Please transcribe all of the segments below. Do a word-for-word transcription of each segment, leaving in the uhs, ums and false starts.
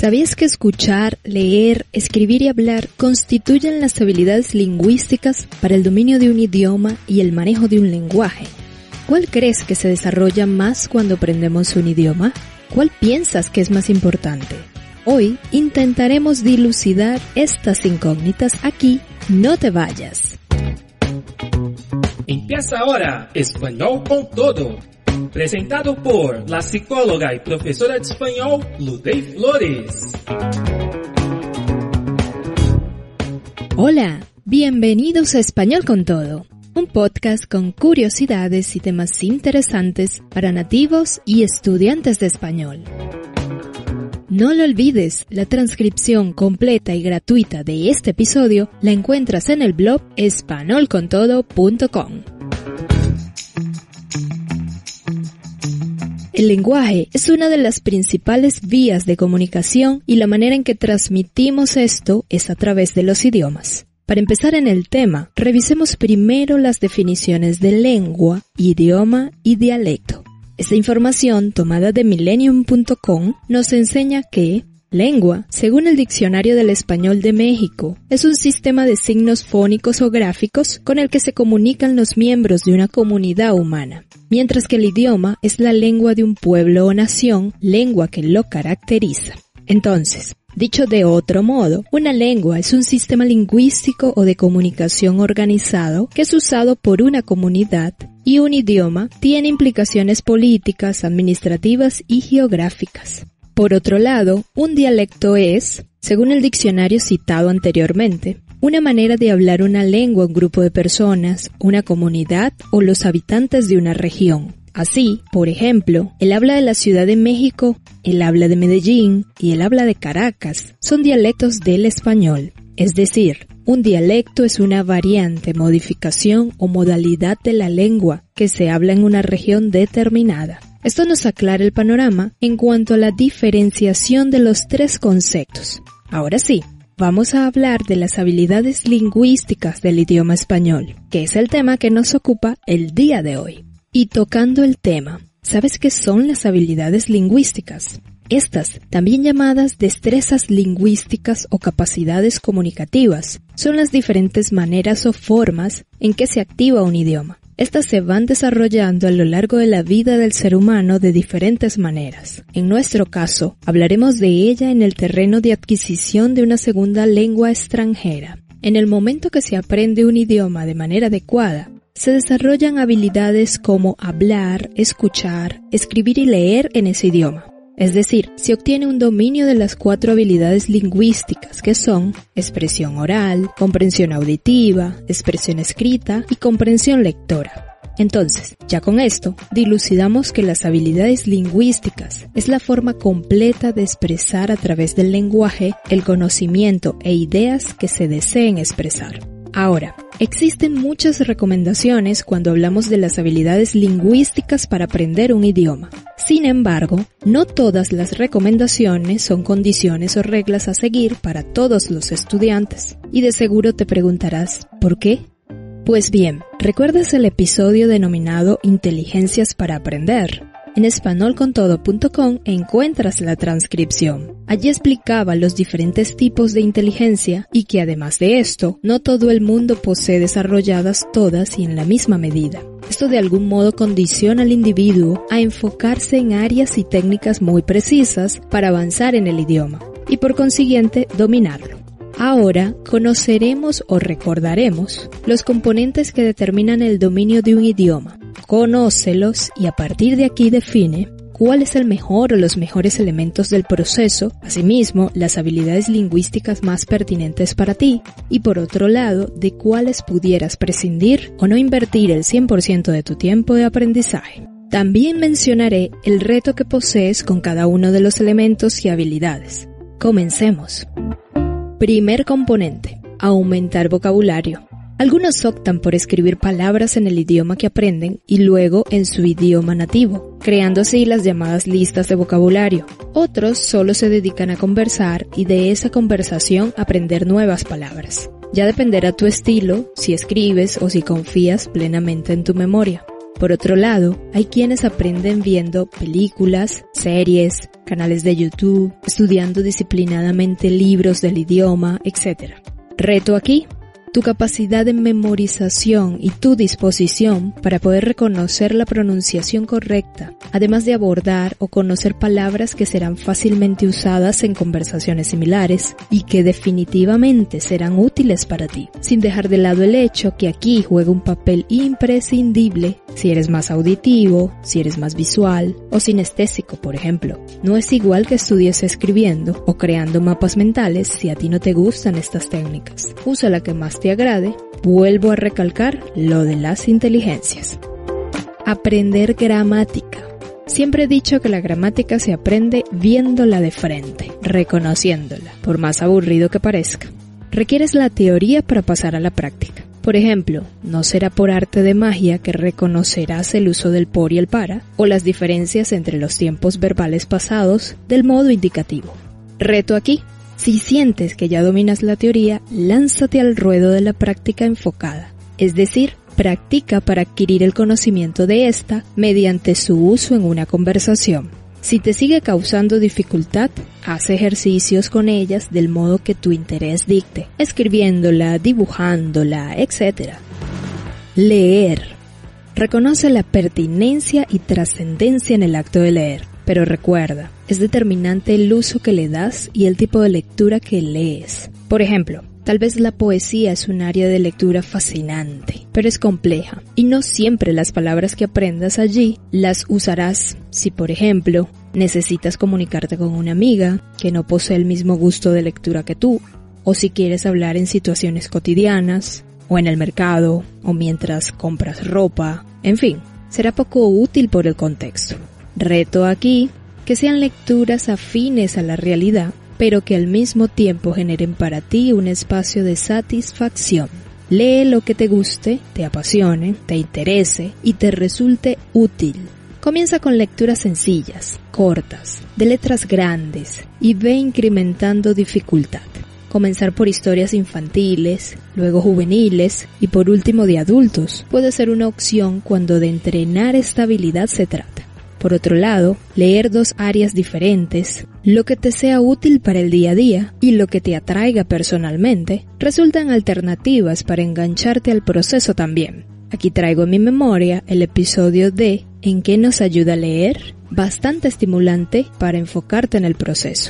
¿Sabías que escuchar, leer, escribir y hablar constituyen las habilidades lingüísticas para el dominio de un idioma y el manejo de un lenguaje? ¿Cuál crees que se desarrolla más cuando aprendemos un idioma? ¿Cuál piensas que es más importante? Hoy intentaremos dilucidar estas incógnitas aquí. No te vayas. Empieza ahora Español con Todo, presentado por la psicóloga y profesora de español Ludey Flores. Hola, bienvenidos a Español con Todo, un podcast con curiosidades y temas interesantes para nativos y estudiantes de español. No lo olvides, la transcripción completa y gratuita de este episodio la encuentras en el blog español con todo punto com. El lenguaje es una de las principales vías de comunicación y la manera en que transmitimos esto es a través de los idiomas. Para empezar en el tema, revisemos primero las definiciones de lengua, idioma y dialecto. Esta información, tomada de millennium punto com, nos enseña que lengua, según el Diccionario del Español de México, es un sistema de signos fónicos o gráficos con el que se comunican los miembros de una comunidad humana, mientras que el idioma es la lengua de un pueblo o nación, lengua que lo caracteriza. Entonces, dicho de otro modo, una lengua es un sistema lingüístico o de comunicación organizado que es usado por una comunidad, y un idioma tiene implicaciones políticas, administrativas y geográficas. Por otro lado, un dialecto es, según el diccionario citado anteriormente, una manera de hablar una lengua a un grupo de personas, una comunidad o los habitantes de una región. Así, por ejemplo, el habla de la Ciudad de México, el habla de Medellín y el habla de Caracas son dialectos del español. Es decir, un dialecto es una variante, modificación o modalidad de la lengua que se habla en una región determinada. Esto nos aclara el panorama en cuanto a la diferenciación de los tres conceptos. Ahora sí, vamos a hablar de las habilidades lingüísticas del idioma español, que es el tema que nos ocupa el día de hoy. Y tocando el tema, ¿sabes qué son las habilidades lingüísticas? Estas, también llamadas destrezas lingüísticas o capacidades comunicativas, son las diferentes maneras o formas en que se activa un idioma. Estas se van desarrollando a lo largo de la vida del ser humano de diferentes maneras. En nuestro caso, hablaremos de ella en el terreno de adquisición de una segunda lengua extranjera. En el momento que se aprende un idioma de manera adecuada, se desarrollan habilidades como hablar, escuchar, escribir y leer en ese idioma. Es decir, se obtiene un dominio de las cuatro habilidades lingüísticas que son expresión oral, comprensión auditiva, expresión escrita y comprensión lectora. Entonces, ya con esto, dilucidamos que las habilidades lingüísticas es la forma completa de expresar a través del lenguaje el conocimiento e ideas que se deseen expresar. Ahora, existen muchas recomendaciones cuando hablamos de las habilidades lingüísticas para aprender un idioma. Sin embargo, no todas las recomendaciones son condiciones o reglas a seguir para todos los estudiantes. Y de seguro te preguntarás, ¿por qué? Pues bien, ¿recuerdas el episodio denominado Inteligencias para Aprender? En español con todo punto com encuentras la transcripción. Allí explicaba los diferentes tipos de inteligencia y que además de esto, no todo el mundo posee desarrolladas todas y en la misma medida. Esto de algún modo condiciona al individuo a enfocarse en áreas y técnicas muy precisas para avanzar en el idioma y por consiguiente dominarlo. Ahora conoceremos o recordaremos los componentes que determinan el dominio de un idioma. Conócelos y a partir de aquí define cuál es el mejor o los mejores elementos del proceso, asimismo las habilidades lingüísticas más pertinentes para ti y por otro lado de cuáles pudieras prescindir o no invertir el cien por ciento de tu tiempo de aprendizaje. También mencionaré el reto que posees con cada uno de los elementos y habilidades. Comencemos. Primer componente, aumentar vocabulario. Algunos optan por escribir palabras en el idioma que aprenden y luego en su idioma nativo, creando así las llamadas listas de vocabulario. Otros solo se dedican a conversar y de esa conversación aprender nuevas palabras. Ya dependerá tu estilo, si escribes o si confías plenamente en tu memoria. Por otro lado, hay quienes aprenden viendo películas, series, canales de YouTube, estudiando disciplinadamente libros del idioma, etcétera. Reto aquí: tu capacidad de memorización y tu disposición para poder reconocer la pronunciación correcta, además de abordar o conocer palabras que serán fácilmente usadas en conversaciones similares y que definitivamente serán útiles para ti, sin dejar de lado el hecho que aquí juega un papel imprescindible si eres más auditivo, si eres más visual o sinestésico, por ejemplo. No es igual que estudies escribiendo o creando mapas mentales si a ti no te gustan estas técnicas. Usa la que más te agrade. Vuelvo a recalcar lo de las inteligencias. Aprender gramática. Siempre he dicho que la gramática se aprende viéndola de frente, reconociéndola, por más aburrido que parezca. Requieres la teoría para pasar a la práctica. Por ejemplo, no será por arte de magia que reconocerás el uso del por y el para, o las diferencias entre los tiempos verbales pasados del modo indicativo. Reto aquí: si sientes que ya dominas la teoría, lánzate al ruedo de la práctica enfocada, es decir, practica para adquirir el conocimiento de esta mediante su uso en una conversación. Si te sigue causando dificultad, haz ejercicios con ellas del modo que tu interés dicte, escribiéndola, dibujándola, etcétera. Leer. Reconoce la pertinencia y trascendencia en el acto de leer, pero recuerda, es determinante el uso que le das y el tipo de lectura que lees. Por ejemplo, tal vez la poesía es un área de lectura fascinante, pero es compleja, y no siempre las palabras que aprendas allí las usarás si, por ejemplo, necesitas comunicarte con una amiga que no posee el mismo gusto de lectura que tú, o si quieres hablar en situaciones cotidianas, o en el mercado, o mientras compras ropa, en fin, será poco útil por el contexto. Reto aquí que sean lecturas afines a la realidad, pero que al mismo tiempo generen para ti un espacio de satisfacción. Lee lo que te guste, te apasione, te interese y te resulte útil. Comienza con lecturas sencillas, cortas, de letras grandes y ve incrementando dificultad. Comenzar por historias infantiles, luego juveniles y por último de adultos puede ser una opción cuando de entrenar esta habilidad se trata. Por otro lado, leer dos áreas diferentes, lo que te sea útil para el día a día y lo que te atraiga personalmente, resultan alternativas para engancharte al proceso también. Aquí traigo en mi memoria el episodio de ¿En qué nos ayuda a leer? Bastante estimulante para enfocarte en el proceso.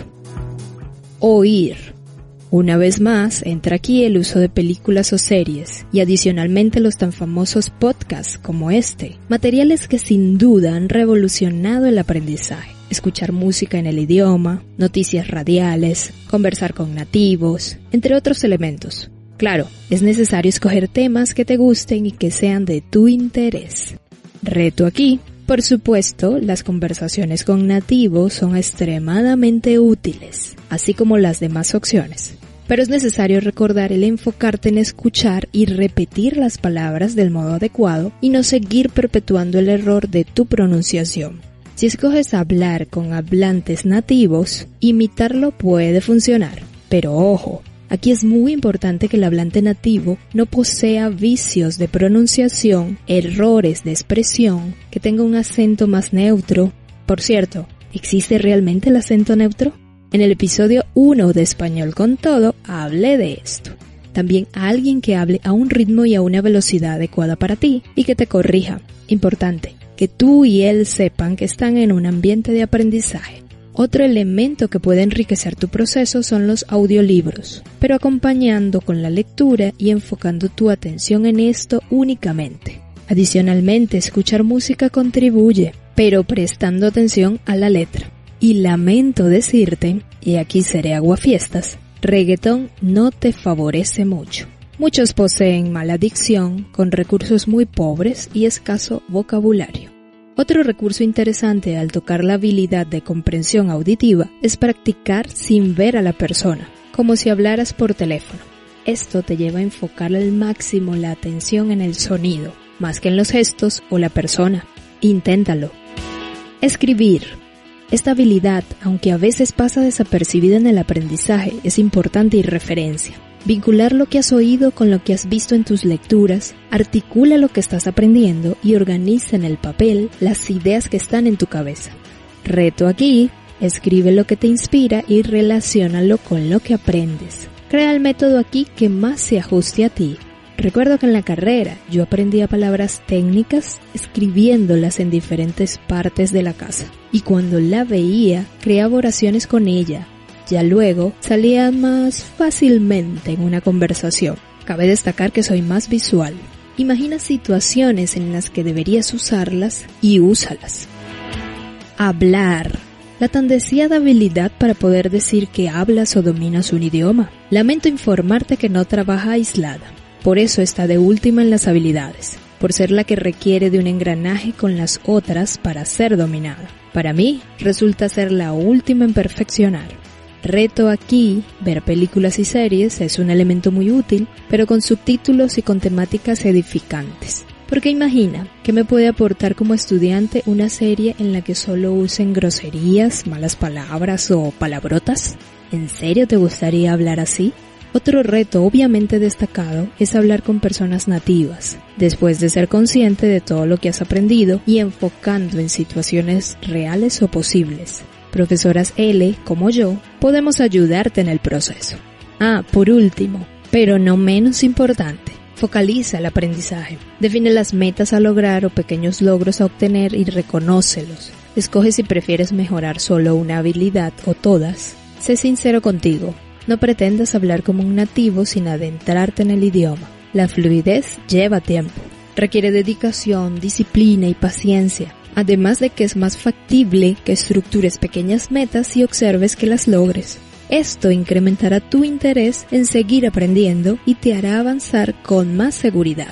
Oír. Una vez más, entra aquí el uso de películas o series y adicionalmente los tan famosos podcasts como este, materiales que sin duda han revolucionado el aprendizaje. Escuchar música en el idioma, noticias radiales, conversar con nativos, entre otros elementos. Claro, es necesario escoger temas que te gusten y que sean de tu interés. Reto aquí. Por supuesto, las conversaciones con nativos son extremadamente útiles, así como las demás opciones. Pero es necesario recordar el enfocarte en escuchar y repetir las palabras del modo adecuado y no seguir perpetuando el error de tu pronunciación. Si escoges hablar con hablantes nativos, imitarlo puede funcionar. Pero ojo, aquí es muy importante que el hablante nativo no posea vicios de pronunciación, errores de expresión, que tenga un acento más neutro. Por cierto, ¿existe realmente el acento neutro? En el episodio uno de Español con Todo hablé de esto. También a alguien que hable a un ritmo y a una velocidad adecuada para ti y que te corrija. Importante, que tú y él sepan que están en un ambiente de aprendizaje. Otro elemento que puede enriquecer tu proceso son los audiolibros, pero acompañando con la lectura y enfocando tu atención en esto únicamente. Adicionalmente, escuchar música contribuye, pero prestando atención a la letra. Y lamento decirte, y aquí seré aguafiestas, reggaetón no te favorece mucho. Muchos poseen mala dicción, con recursos muy pobres y escaso vocabulario. Otro recurso interesante al tocar la habilidad de comprensión auditiva es practicar sin ver a la persona, como si hablaras por teléfono. Esto te lleva a enfocar al máximo la atención en el sonido, más que en los gestos o la persona. Inténtalo. Escribir. Esta habilidad, aunque a veces pasa desapercibida en el aprendizaje, es importante y referencia. vincular lo que has oído con lo que has visto en tus lecturas, articula lo que estás aprendiendo y organiza en el papel las ideas que están en tu cabeza. Reto aquí, escribe lo que te inspira y relaciónalo con lo que aprendes. Crea el método aquí que más se ajuste a ti. Recuerdo que en la carrera yo aprendía palabras técnicas escribiéndolas en diferentes partes de la casa. Y cuando la veía, creaba oraciones con ella. Ya luego salía más fácilmente en una conversación. Cabe destacar que soy más visual. Imagina situaciones en las que deberías usarlas y úsalas. Hablar. La tan deseada habilidad para poder decir que hablas o dominas un idioma. Lamento informarte que no trabaja aislada. Por eso está de última en las habilidades, por ser la que requiere de un engranaje con las otras para ser dominada. Para mí, resulta ser la última en perfeccionar. Reto aquí, ver películas y series es un elemento muy útil, pero con subtítulos y con temáticas edificantes. Porque imagina, ¿qué me puede aportar como estudiante una serie en la que solo usen groserías, malas palabras o palabrotas? ¿En serio te gustaría hablar así? Otro reto obviamente destacado es hablar con personas nativas, después de ser consciente de todo lo que has aprendido y enfocando en situaciones reales o posibles. Profesoras L, como yo, podemos ayudarte en el proceso. Ah, por último, pero no menos importante, focaliza el aprendizaje. Define las metas a lograr o pequeños logros a obtener y reconócelos. Escoge si prefieres mejorar solo una habilidad o todas. Sé sincero contigo. No pretendas hablar como un nativo sin adentrarte en el idioma. La fluidez lleva tiempo. Requiere dedicación, disciplina y paciencia. Además de que es más factible que estructures pequeñas metas y observes que las logres. Esto incrementará tu interés en seguir aprendiendo y te hará avanzar con más seguridad.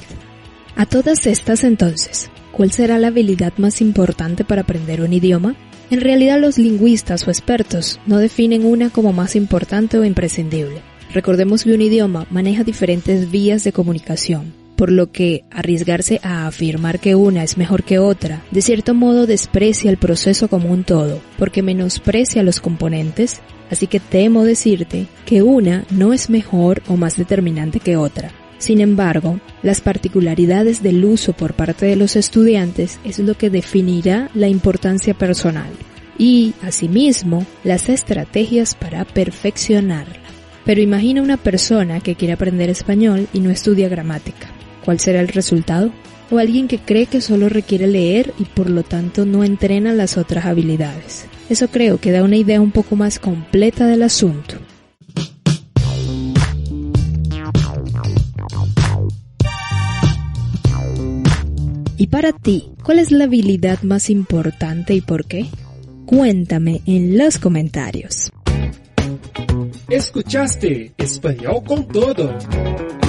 A todas estas entonces, ¿cuál será la habilidad más importante para aprender un idioma? En realidad los lingüistas o expertos no definen una como más importante o imprescindible. Recordemos que un idioma maneja diferentes vías de comunicación, por lo que arriesgarse a afirmar que una es mejor que otra, de cierto modo desprecia el proceso como un todo, porque menosprecia los componentes, así que temo decirte que una no es mejor o más determinante que otra. Sin embargo, las particularidades del uso por parte de los estudiantes es lo que definirá la importancia personal y, asimismo, las estrategias para perfeccionarla. Pero imagina una persona que quiere aprender español y no estudia gramática. ¿Cuál será el resultado? O alguien que cree que solo requiere leer y por lo tanto no entrena las otras habilidades. Eso creo que da una idea un poco más completa del asunto. Y para ti, ¿cuál es la habilidad más importante y por qué? Cuéntame en los comentarios. Escuchaste Español con Todo.